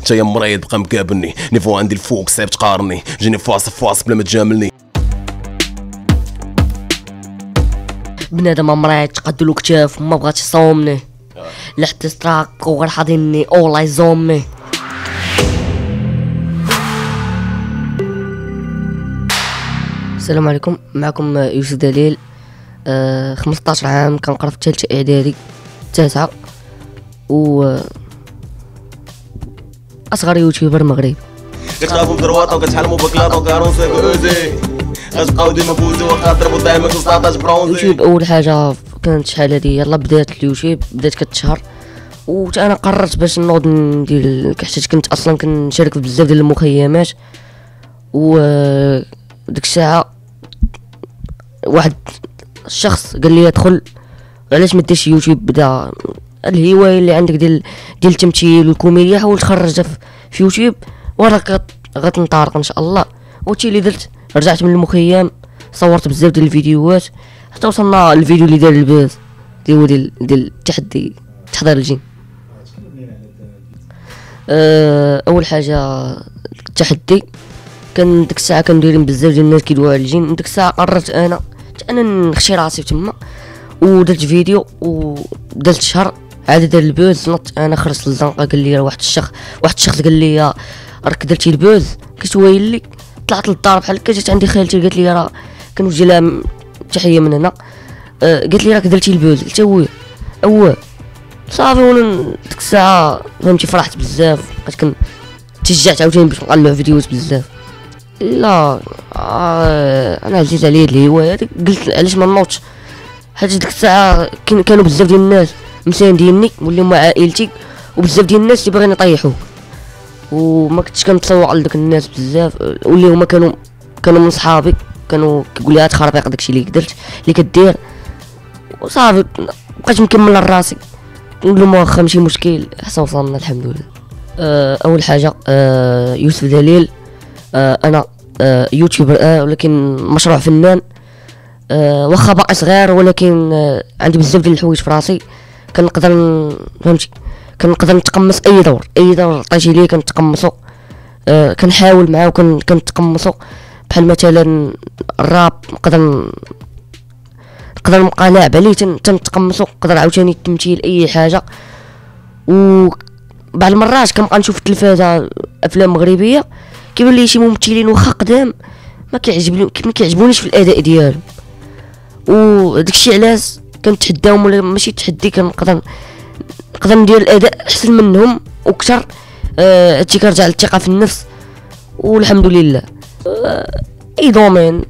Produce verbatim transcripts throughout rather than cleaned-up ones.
حتى يا مريض بقى مقابلني، نيفو عندي الفوق صعيب تقارني، جيني فاصل فاصل بلا ما تجاملني. بنادم مريض تقدلو كتاف ما بغاتش يصومني، لحت ستراك وغير حاضني والله يزومني. السلام عليكم، معكم يوسف دليل. آه خمسطاش عام، كنقرا في الثالثه اعدادي تاسعه، و اصغر يوتيوبر مغربي. كتخافوا بدروات وكتحلموا بكلاط وكارونسي اوزي، غتبقاو ديما فوزي واخا ضربوا دايما كوسطاطاج برونزي. اليوتيوب اول حاجه كانت شحال هادي، يلا بدات اليوتيوب بدات كتشهر، و انا قررت باش نوض ندير، حيت كنت اصلا كنشارك في بزاف ديال المخيمات. و ديك الساعه واحد الشخص قال لي ادخل، علاش ما ديرش يوتيوب؟ بدا الهوايه اللي عندك ديال ديال التمثيل والكوميديا حاول تخرجها في يوتيوب وراك غتنطلق ان شاء الله. وهادشي اللي درت، رجعت من المخيم صورت بزاف ديال الفيديوهات حتى وصلنا الفيديو اللي دار الباز ديال ديال ديال التحدي تحضير الجين. أه اول حاجه التحدي كان ديك الساعه كندير بزاف ديال الناس كيدويو على الجين. ديك الساعه قررت انا انا نخشي راسي تما ودرت فيديو ودرت شهر عاد دار البوز. نط انا خرجت للزنقه، قال لي واحد الشخص واحد الشخص قال لي راك درتي البوز. قلت ويلي لك، طلعت للدار بحال هكا، جات عندي خالتي قالت لي راه كنوجه لها تحيه من هنا، أه قالت لي راك درتي البوز. قلت وي اواه صافي. وانا ديك الساعه فهمتي فرحت بزاف، بقيت كنتشجعت عاوتاني باش نطلع فيديوهات بزاف. لا آه انا عزيز عليا هاد الهوايه هادي، قلت علاش ما نوضش، حيت ديك الساعه كانوا بزاف ديال الناس مسانديني واللي هما عائلتي، وبزاف ديال الناس اللي باغيين يطيحوا، وما كنتش كنتسوق لدوك الناس بزاف، واللي هما كانوا كانوا من صحابي، كانوا كيقول لي هاد خرابيق داكشي اللي درت اللي كدير. وصافي بقيت مكمل لراسي، نقول لهم واخا ماشي مشكل حتى وصلنا الحمد لله. أه اول حاجه أه يوسف دليل، أه انا أه يوتيوبر أه ولكن مشروع فنان. أه واخا باقي صغير ولكن أه عندي بزاف ديال الحوايج في راسي، كنقدر فهمتي كنقدر نتقمص اي دور اي دور عطيتي ليه كنتقمصو. أه كنحاول معاه وكنتقمصو، بحال مثلا الراب نقدر نقدر نبقى لاعب عليه تنتقمصو، نقدر عاوتاني التمثيل اي حاجه. و بعض المرات كنبقى نشوف في التلفازه افلام مغربيه كيبان لي شي ممثلين واخا قدام ما كيعجبني ما كيعجبونيش في الاداء ديالهم، وداك الشيء علاش كنتحداهم، ولا ماشي تحدي، كنقدر نقدر ندير الاداء احسن منهم وكثر. هادشي أه كيرجع للثقه في النفس والحمد لله. أه اي دومين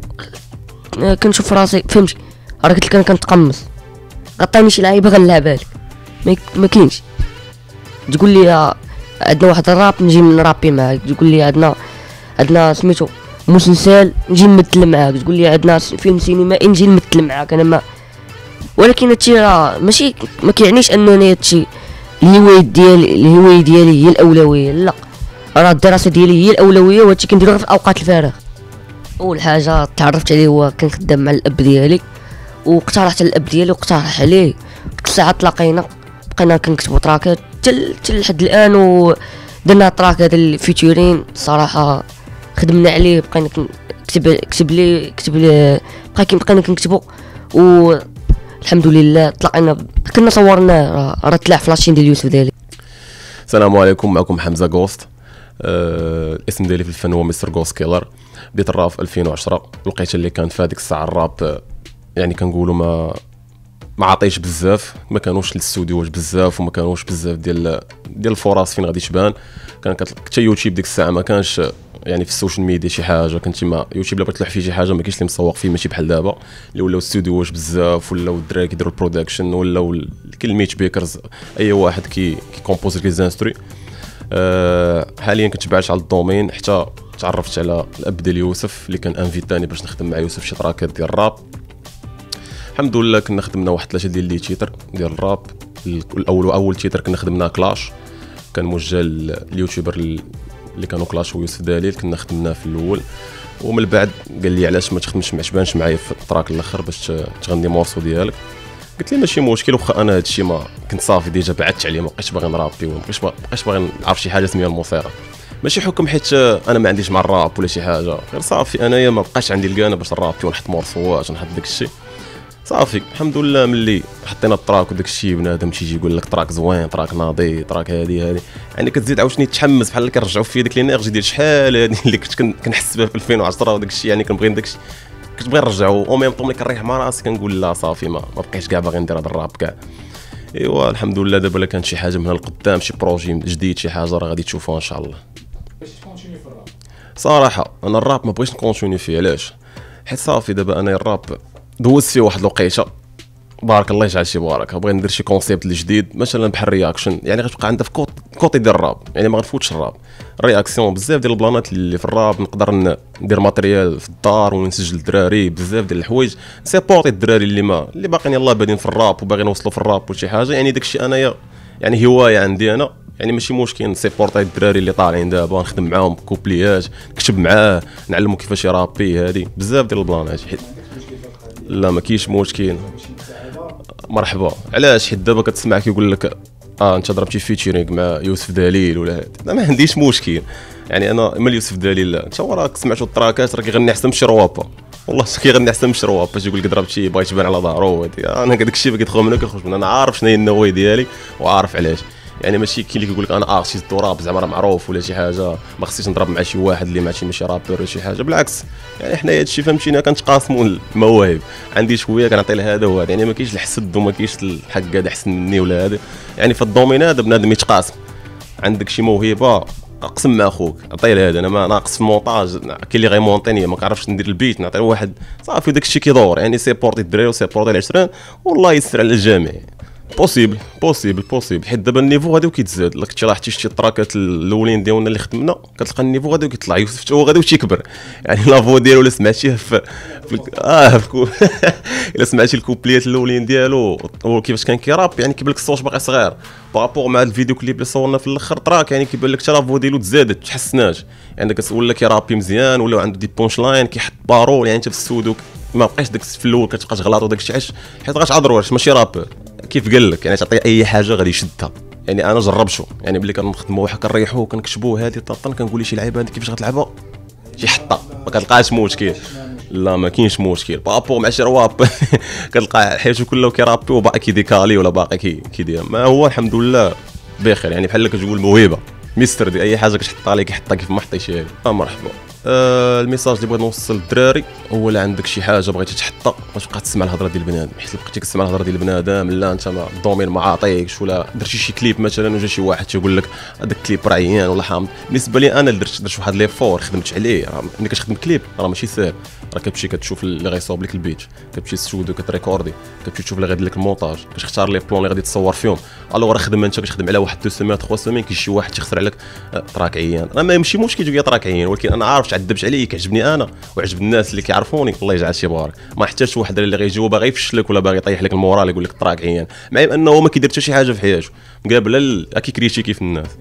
أه كنشوف راسي فهمتي، راه قلت لك انا كنتقمص، غطيني شي لعيبه غنلعبها لك، ما كاينش تقول لي عندنا واحد الراب نجي نرابي معاك، تقول لي عندنا عندنا سميتو مسلسل نجي نمثل معاك، تقول لي عندنا فيلم سينمائي نجي نمثل معاك. انا ما ولكن هادشي راه ماشي ما كيعنيش انني هادشي الهوايه ديالي الهوايه ديالي هي الاولويه، لا راه الدراسه ديالي هي الاولويه، وهادشي كنديرو غير في اوقات الفراغ. اول حاجه تعرفت عليه هو كان خدام مع الاب ديالي، واقترحت على الاب ديالي واقترح عليه، ديك الساعه تلاقينا بقينا كنكتبوا تراكات حتى لحد الان، ودرنا تراك هذا الفيتورين صراحه خدمنا عليه، بقينا كتب كتب لي كتب لي بقى بقينا كنكتبوا، والحمد لله طلعنا كنا صورنا راه طلع فلاشين ديال يوسف ديالي. السلام عليكم، معكم حمزه غوست. أه الاسم ديالي في الفن هو مستر غوست كيلر. بديت الراب في ألفين وعشرة، لقيت اللي كان في هذيك الساعه الراب يعني كنقولوا ما ما عطيش بزاف، ما كانوش الاستوديوات بزاف، وما كانوش بزاف ديال ديال الفرص فين غادي تبان. كان حتى يوتيوب ديك الساعه ما كانش يعني في السوشيال ميديا شي حاجه، كنتي ما يوتيوب لا بغيت تلوح فيه شي حاجه ما كاينش اللي مسوق فيه، ماشي بحال دابا اللي ولاو استوديوات بزاف، ولاو الدراري كيديروا البرودكشن، ولاو كلميت بيكرز اي واحد كي كيكومبوزي لي زانستري. أه حاليا كنتبعش على الدومين حتى تعرفت على الاب ديال يوسف اللي كان انفيتاني باش نخدم مع يوسف شي تراكات ديال الراب. الحمد لله كنا خدمنا واحد ثلاثه ديال لي تيتر ديال الراب. الاول اول تيتر كنا خدمنا كلاش، كان موجه اليوتيوبر اللي كانوا كلاش ويوسف دليل، كنا خدمناه في الاول، ومن بعد قال لي علاش ما تخدمش ما عجبانش معايا في التراك الاخر باش تغني مورسو ديالك. قلت لي ماشي مشكل، واخا انا هذا الشيء ما كنت صافي ديجا بعدت عليه، ما بقيتش باغي نرابي وما بقيتش بقيتش باغي نعرف شي حاجه سميها الموسيقى. ماشي حكم حيت انا ما عنديش مع الراب ولا شي حاجه، غير صافي انايا ما بقاش عندي الكانه باش نرابي ونحط مورسوات ونحط داك الشيء. صافي الحمد لله ملي حطينا التراك وداك الشيء بنادم تيجي يقول لك تراك زوين، تراك ناضي، تراك هادي هادي، يعني كتزيد عاوتاني تحمس بحال كنرجعوا في ديك لينيرجي ديال شحال هادي اللي كنت كنحس بها في ألفين وعشرة وداك الشيء، يعني كنبغي داك الشيء كنت بغي نرجعو او ميم طون ملي كنريح مع راسي كنقول لا صافي ما ما بقيتش كاع باغي ندير هذا الراب كاع. ايوا الحمد لله دابا الا كانت شي حاجه من هنا لقدام، شي بروجي جديد، شي حاجه راه غادي تشوفوها ان شاء الله. باش تكونتيني في الراب؟ صراحه انا الراب ما بغيتش نكونتيني فيه، علاش؟ حيت صافي دابا انا الراب دوزت فيه واحد الوقيته بارك الله يجعل شي بركه، بغيت ندير شي كونسيبت جديد مثلا بحال رياكشن، يعني غتبقى عندها في كوطي ديال الراب، يعني ما غنفوتش الراب رياكسيون. بزاف ديال البلانات اللي في الراب نقدر ندير ماتريال في الدار ونسجل الدراري بزاف ديال الحوايج، سيبورتي الدراري اللي ما اللي باقيين يلاه بادين في الراب وباغيين يوصلوا في الراب ولا شي حاجه، يعني داكشي انايا يعني هوايه عندي انا، يعني ماشي مشكل نسيبورتي الدراري اللي طالعين دابا، نخدم معاهم كوبليات، نكتب معاه، نعلمو كيفاش يرابي، هادي بزاف ديال البلانات. لا ما كاينش مشكل، مرحبا. علاش؟ حيت دابا كتسمع كيقول لك اه انت ضربتي فيتشرينغ مع يوسف دليل ولا هادي، ما عنديش مشكل، يعني انا مال يوسف دليل لا، انت راك سمعتو التراكات راه كيغني احسن من شروابه، والله كيغني احسن من شروابه، باش يقول لك ضربتي باغي تبان على ظهرو هادي، انا داك الشيء باغي يدخل منك كيخرج من انا عارف شنو هي النوايا ديالي وعارف علاش، يعني ماشي كاين اللي كيقول لك انا ارتيست راب زعما راه معروف ولا شي حاجه ما خصنيش نضرب مع شي واحد اللي ماشي ماشي رابر ولا شي حاجه، بالعكس يعني حنا هادشي فهمتينا كنتقاسموا المواهب، عندي شويه كنعطي لهذا وهذا، يعني ما كاينش الحسد وما كاينش الحق هذا احسن مني ولا هذا، يعني في الدومين هذا بنادم يتقاسم، عندك شي موهبه اقسم مع اخوك عطيه لهذا، انا ما ناقص في المونتاج، كاين اللي غيمونطيني ما كنعرفش ندير البيت نعطي لواحد صافي داك الشيء كيدور، يعني سيبورتي الدراري وسيبورتي العشرين والله يسر على الجميع. بوسيبل بوسيبل بوسيبل حيت دابا النيفو غادي وكيتزاد، الا كنتي لاحظتي شتي التراكات الاولين ديالنا اللي خدمنا كتلقى النيفو غادي وكيطلع، يوسف هو غادي وتيكبر، يعني لافو ديالو الا سمعتيه في, في اه في الا سمعتي الكوبليات الاولين ديالو وكيفاش كان كيراب، يعني كيبان لك الصوت باقي صغير بارابور مع الفيديو كليب اللي صورنا في الاخر تراك، يعني كيبان لك حتى لافو ديالو تزادت تحسناش، يعني كتقول كيرابي مزيان ولا عنده دي بونش لاين كيحط بارول، يعني انت في السودو ما بقاش داك في الاول كتبقى تغلط وداك الشيء علاش حيت غتعذروا واش ماشي رابر، كيف قال لك يعني تعطيه اي حاجه غادي يشدها، يعني انا جربته، يعني ملي كنخدموا واحد كنريحوه كنكتبوه هذه طاطن كنقول لي شي لعيبه هذه كيفاش غتلعبها شي حطه ما كتلقاش مشكل، لا ما كاينش مشكل بابور مع شي رواب كتلقى حياته كله كيرابي وباقي كيديكالي ولا باقي كيدير، ما هو الحمد لله بخير، يعني بحال كتقول موهبه ميستر دي اي حاجه كتحطها ليه كيحطها كيف ما حطيتيها ليه. اه مرحبا. آه الميساج اللي بغيت نوصل للدراري هو لا عندك شي حاجه بغيتي تحطها ما تبقى تسمع الهضره ديال البنادم، حيت بقيتي كتسمع الهضره ديال البنادم لا انت ما الدومين ما عاطيكش، ولا درتي شي كليب مثلا وجا شي واحد تيقول لك هذاك الكليب راه عيان ولا حامض، بالنسبه لي انا درت درت واحد ليفور خدمت عليه، ملي كتخدم كليب راه ماشي ساهل، راه كتمشي كتشوف اللي غيصاوب لك البيت، كتمشي للستوديو كتريكوردي، كتمشي تشوف اللي غيدير لك المونتاج، كتختار لي بلون اللي غادي تصور فيهم، الوغ راه خدمه انت كتخدم على واحد دو سيمين ثلاث سيمين كاين شي واحد تيخسر عليك تراك عيان، راه ماشي مشكل تقول تراك عيان، ولكن انا عارف تعذبت عليه كيعجبني انا وعجب الناس اللي كيعرفوني الله يجعل شي بارك، ما احتاجش واحد اللي غيجي باغي يفشلك ولا باغي يطيح لك المورال يقول لك تراك عيان، مع انه ما كيدير حتى شي حاجه في حياته مقابل كي كريتيكي في الناس.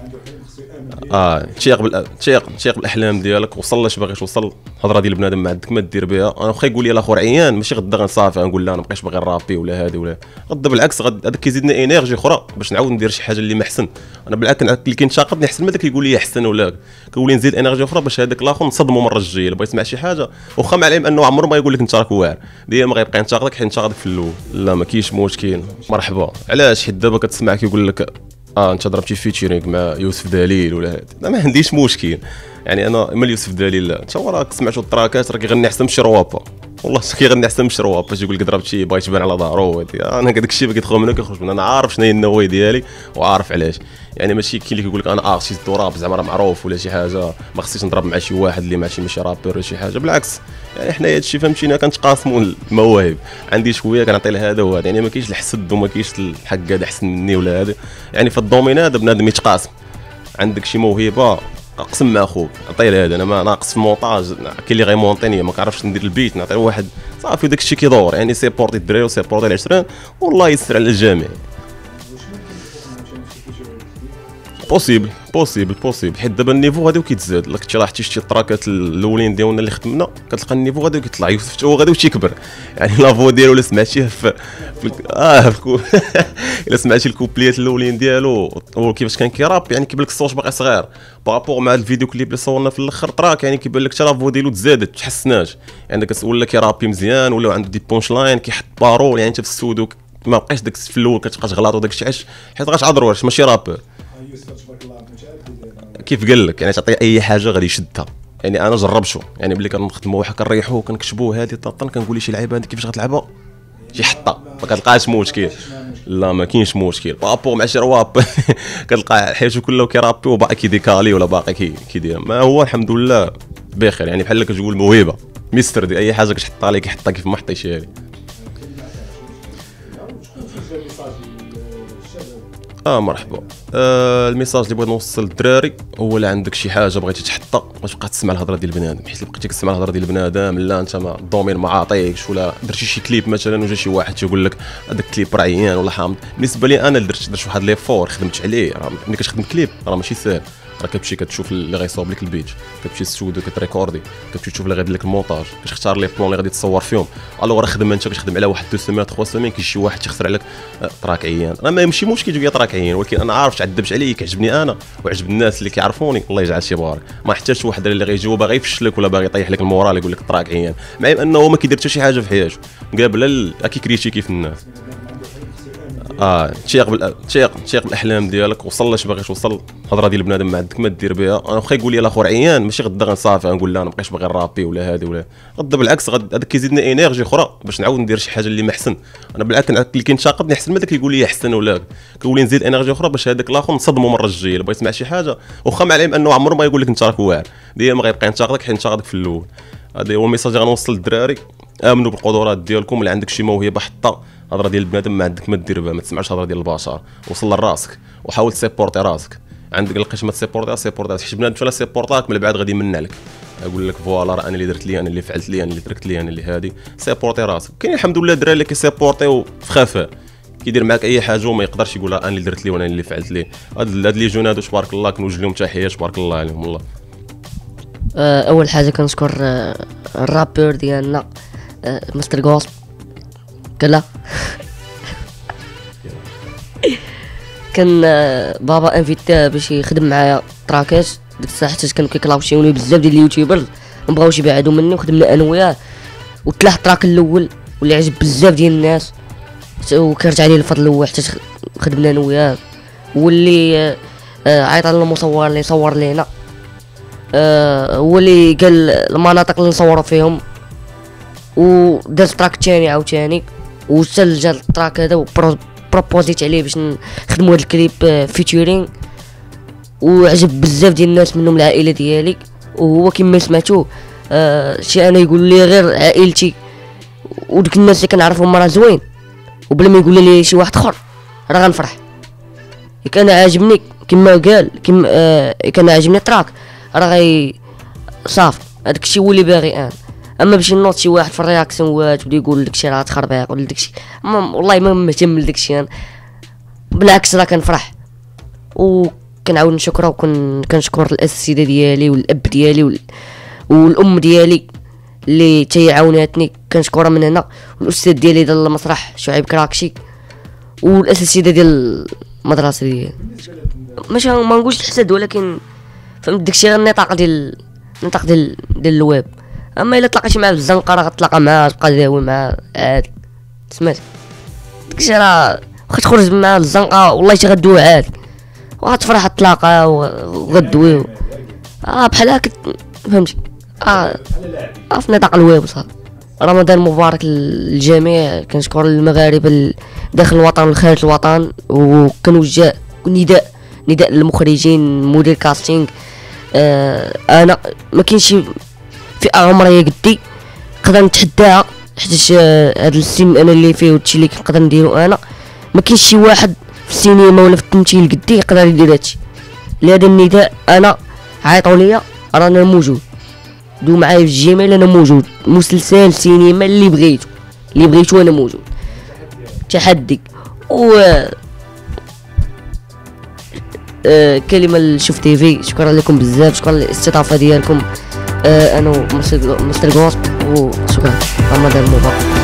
اه تشيق بال تشيق تشيق بالاحلام ديالك، وصل لاش باغي توصل، الهضره ديال بنادم ما عندك ما دير بها، انا واخا يقول لي الاخر عيان ماشي غدا غنصافي غنقول لا انا مابقيتش باغي نرابي ولا هادي ولا غدا، بالعكس غد هذاك كيزيدني انرجي اخرى باش نعاود ندير شي حاجه اللي ما احسن، انا بالعكس اللي كينتقدني احسن من داك يقول لي احسن ولا كيقول لي نزيد انرجي اخرى باش هذاك الاخر نصدمو المره الجايه، بغى يسمع شي حاجه واخا مع العلم انه عمره ما يقول لك انت راك واعر، ديما غيبقى ينتقدك حيت ينتقدك في الاول، لا ما كاينش مشكل مرحبا. علاش؟ حيت دابا كتسمع كيقول لك اه انت ضربتي فيتشرينغ مع يوسف دليل ولا هادي، ما عنديش مشكل، يعني انا مال يوسف دليل لا انت راك سمعتو التراكات راه كيغني احسن من شروابه، والله كيغني احسن من شروابه باش يقول لك ضربتي باغي تبان على ظهرو هادي، انا داك الشيء باغي يدخل منك كيخرج من انا عارف شنو هي النوايا ديالي وعارف علاش، يعني ماشي كاين اللي كيقول لك انا ارتيست راب زعما راه معروف ولا شي حاجه ما خصنيش نضرب مع شي واحد اللي ماشي ماشي رابر ولا شي حاجه، بالعكس يعني حنا هادشي فهمتينا كنتقاسموا المواهب، عندي شويه كنعطي لهذا وهذا، يعني ما كاينش الحسد وما كاينش الحق هذا احسن مني ولا هذا، يعني في الدومين هذا بنادم يتقاسم، عندك شي موهبه اقسم مع اخوك عطيه لهذا، انا ما ناقص في المونتاج، كاين اللي غيمونطيني ما كنعرفش ندير البيت نعطي لواحد صافي داك الشيء كيدور، يعني سيبورتي الدراري وسيبورتي العشرين والله يسر على الجميع. بوسيبل بوسيبل بوسيبل حيت دابا النيفو غادي وكيتزاد. الا كنتي راه شتي التراكات الاولين ديالنا اللي خدمنا كتلقى النيفو غادي وكيطلع يوسف هو غادي وتيكبر. يعني لافو ديالو الا سمعتيه في, في اه في الا سمعتي الكوبليات الاولين ديالو وكيفاش كان كيراب يعني كيبان لك الصوت باقي صغير بارابور مع الفيديو كليب اللي صورنا في الاخر تراك. يعني كيبان لك حتى لافو ديالو تزادت تحسنات. يعني كتقول كيرابي مزيان ولا عنده دي بونش لاين كيحط بارول. يعني انت في السودو ما بقاش داك في الاول كتبقى تغلط وداك الشيء علاش حيت غتعذر واش ماشي راب كيف قال لك. يعني تعطيه اي حاجه غادي يشدها. يعني انا جربته يعني ملي كنخدموا واحد كنريحوه وكنكتبوه هذه طاطن كنقول شي لعيبه هذه كيفاش غتلعبها شي حطه ما كتلقاش مشكل. لا ما كاينش مشكل بابور مع شي رواب كتلقى حياته كله كيرابي وباقي كيديكالي ولا باقي كيدير ما هو الحمد لله بخير. يعني بحال كتقول موهبه ميستر دي اي حاجه كتحطها ليه كيحطها كيف ما حطيتيها ليه. اه مرحبا. آه الميساج اللي بغيت نوصل للدراري هو لا عندك شي حاجه بغيتي تحطها ما تبقى تسمع الهضره ديال البنادم. حيت بقيتي كتسمع الهضره ديال البنادم لا انت ما الدومين ما عاطيكش ولا درتي شي كليب مثلا وجا شي واحد تيقول لك هذاك الكليب راه عيان ولا حامض. بالنسبه لي انا درت درت واحد لي فور خدمت عليه. راه ملي كتخدم كليب راه ماشي ساهل. راه كتمشي كتشوف اللي غيصاوب لك البيت كتمشي للستوديو كتريكوردي كتمشي تشوف اللي غيدير لك المونتاج كتختار لي بلون اللي غادي تصور فيهم. الوغ راه خدمه انت كتخدم على واحد دو سيمين ثلاث سيمين كاين شي واحد تيخسر عليك تراك عيان. راه ما يمشي مشكل تقول تراك عيان ولكن انا عارف تعذبش عليه كيعجبني انا وعجب الناس اللي كيعرفوني الله يجعل شي بارك. ما حتاش واحد اللي غيجي هو باغي يفشلك ولا باغي يطيح لك المورال يقول لك تراك عيان مع انه ما كيدير حتى شي حاجه في حياته قابل كي كريتيكي في الناس. اه تشيق بال تشيق تشيق بالاحلام ديالك وصل لاش باغي توصل. الهضره ديال بنادم ما عندك ما دير بها. انا واخا يقول لي الاخر عيان ماشي غدا غنصافي غنقول لا انا مابقيتش باغي نرابي ولا هذه ولا غدا بالعكس هذاك كيزيدني انرجي اخرى باش نعاود ندير شي حاجه اللي ما احسن. انا بالعكس اللي كينتقدني احسن ما داك اللي يقول لي احسن ولا كيقول لي نزيد انرجي اخرى باش هذاك الاخر نصدمو المره الجايه. بغيت يسمع شي حاجه واخا مع العلم انه عمره ما يقول لك انت راك واعر ديما غيبقى ينتقدك حيت انتقدك في الاول. هذا هو الميساج اللي غنوصل للدراري. امنوا بالقدرات ديالكم اللي عندك شي موهبه حطها. هضره ديال البنادم ما عندك ما دير بها ما تسمعش هضره ديال البشر. وصل لراسك وحاول تسيبورتي راسك. عندك لقيتش ما تسيبورتي سيبورتي حيت بنادم فلا سيبورتاك من بعد غادي يمنع لك يقول لك فوالا راه انا اللي درت لي انا اللي فعلت لي انا اللي تركت لي انا اللي هادي. سيبورتي راسك. كاين الحمد لله الدراري اللي كيسيبورتيو في خفاء كيدير معاك اي حاجه وما يقدرش يقول انا اللي درت لي وانا اللي فعلت لي. هاد هاد لي جون هادو تبارك الله كنوجه لهم تحيه تبارك الله عليهم والله. اول حاجه كنشكر الرابور ديالنا مستر غوست كلا كان بابا انفيتا باش يخدم معايا تراكات ديك الساعه حيت كانوا كيكلاوشيوني بزاف ديال اليوتيوبرز مبغاوش يبعدوا مني وخدمنا انا وياه وطلع التراك الاول واللي عجب بزاف ديال الناس وكرت عليه الفضل هو حتى خدمنا انا وياه. واللي عيط على المصور اللي صور لينا هو اللي قال المناطق اللي نصوروا فيهم ودار تراك ثاني عاوتاني وسجل التراك هذا بروبوزيت عليه باش نخدموا هذا الكليب فيتشرين وعجب بزاف ديال الناس منهم العائله ديالي. وهو كما سمعتو آه شي انا يقول لي غير عائلتي وديك الناس اللي كنعرفهم راه زوين وبلا ما يقول لي شي واحد اخر راه غنفرح. كان عاجبني كما قال كما آه كان عاجبني التراك راه غي صافي هذاك الشيء هو اللي باغي انا. اما باش نوض شي واحد في الرياكسيونات ولا يقول لك شي راه تخربيق ولا داكشي والله ما مهتم لداكشي انا بالعكس راه كنفرح. وكنعاود نشكره وكنشكر الاساتذه ديالي والاب ديالي وال... والام ديالي اللي تيعاوناتني كنشكرها من هنا والاستاذ ديالي ديال المسرح شعيب كراكشي والاساتذه ديال المدرسه ديالي ماشي ما نقولش الحسد ولكن فهمت داكشي النطاق ديال النطاق ديال ديال الويب. اما الا تلاقيتي معاه في الزنقه راه غتلاقى معاه تبقى داوي معاه عادي سمعت داكشي راه واخا تخرج معاه الزنقه والله حتى غدوي عادي وغتفرح الطلاقه وغدوي اه بحال هكا فهمتي اه في نطاق الويب صافي. رمضان مبارك للجميع. كنشكر المغاربه داخل الوطن وخارج الوطن وكنوجه نداء نداء للمخرجين مدير كاستينغ. آه انا ما كاينش فئه عمريه قدي نقدر نتحداها حيت هذا السن انا اللي فيه وهادشي اللي كنقدر نديرو انا ما كاينش شي واحد في السينما ولا في التمثيل قدي يقدر يدير هادشي. لهذا النداء انا عيطوا ليا رانا موجود دو معايا في الجيميل انا موجود مسلسل سينما اللي بغيتو اللي بغيتو انا موجود تحدي و آه كلمه لشوف تي في. شكرا لكم بزاف، شكرا للاستضافه ديالكم. آه انا مستر غوست، وشكرا. رمضان مبارك.